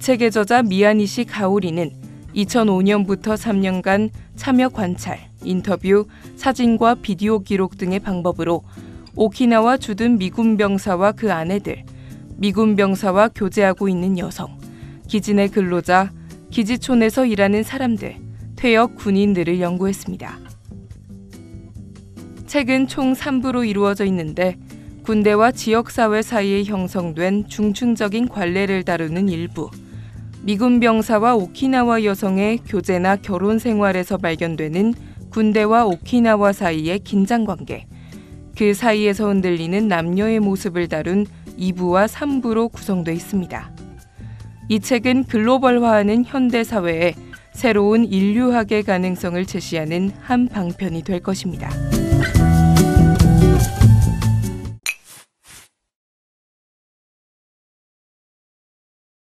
책의 저자 미야니시 가오리는 2005년부터 3년간 참여 관찰, 인터뷰, 사진과 비디오 기록 등의 방법으로 오키나와 주둔 미군 병사와 그 아내들, 미군 병사와 교제하고 있는 여성, 기지 내 근로자, 기지촌에서 일하는 사람들, 퇴역 군인들을 연구했습니다. 책은 총 3부로 이루어져 있는데 군대와 지역사회 사이에 형성된 중층적인 관례를 다루는 일부, 미군 병사와 오키나와 여성의 교제나 결혼 생활에서 발견되는 군대와 오키나와 사이의 긴장관계, 그 사이에서 흔들리는 남녀의 모습을 다룬 2부와 3부로 구성되어 있습니다. 이 책은 글로벌화하는 현대사회에 새로운 인류학의 가능성을 제시하는 한 방편이 될 것입니다.